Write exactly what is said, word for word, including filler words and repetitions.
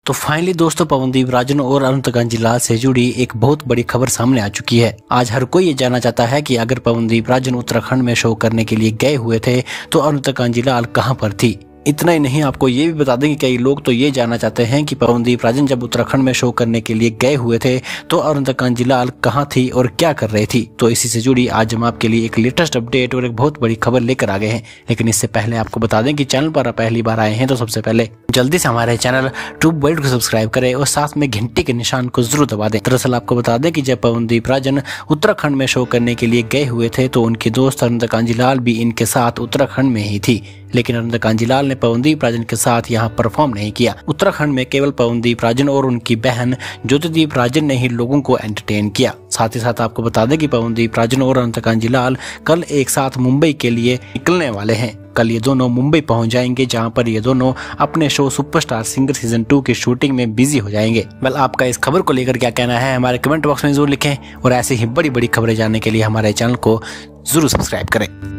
तो फाइनली दोस्तों पवनदीप राजन और अरुण कांजीलाल से जुड़ी एक बहुत बड़ी खबर सामने आ चुकी है। आज हर कोई ये जानना चाहता है कि अगर पवनदीप राजन उत्तराखंड में शो करने के लिए गए हुए थे तो अरुण कांजीलाल कहां पर थी। इतना ही नहीं, आपको ये भी बता दें कि कई लोग तो ये जानना चाहते हैं कि पवनदीप राजन जब उत्तराखंड में शो करने के लिए गए हुए थे तो अरुण कांजीलाल कहां थी और क्या कर रही थी। तो इसी से जुड़ी आज हम आपके लिए एक लेटेस्ट अपडेट और एक बहुत बड़ी खबर लेकर आ गए हैं। लेकिन इससे पहले आपको बता दें कि चैनल पर आप पहली बार आए हैं तो सबसे पहले जल्दी से हमारे चैनल ट्यूब वर्ल्ड को सब्सक्राइब करें और साथ में घंटी के निशान को जरूर दबा दें। दरअसल आपको बता दें कि जब पवनदीप राजन उत्तराखंड में शो करने के लिए गए हुए थे तो उनके दोस्त अरुण कांजीलाल भी इनके साथ उत्तराखंड में ही थी। लेकिन अरुण कांजीलाल ने पवनदीप राजन के साथ यहाँ परफॉर्म नहीं किया। उत्तराखंड में केवल पवनदीप राजन और उनकी बहन ज्योतिदीप राजन ने ही लोगों को एंटरटेन किया। साथ ही साथ आपको बता दें कि पवनदीप राजन और अरुण कांजीलाल कल एक साथ मुंबई के लिए निकलने वाले हैं। कल ये दोनों मुंबई पहुंच जाएंगे, जहां पर ये दोनों अपने show superstar singer season two की शूटिंग में बिजी हो जाएंगे। वेल, आपका इस खबर को लेकर क्या कहना है हमारे कमेंट बॉक्स में जरूर लिखें और ऐसे ही बड़ी बड़ी खबरें जानने के लिए हमारे चैनल को जरूर सब्सक्राइब करें।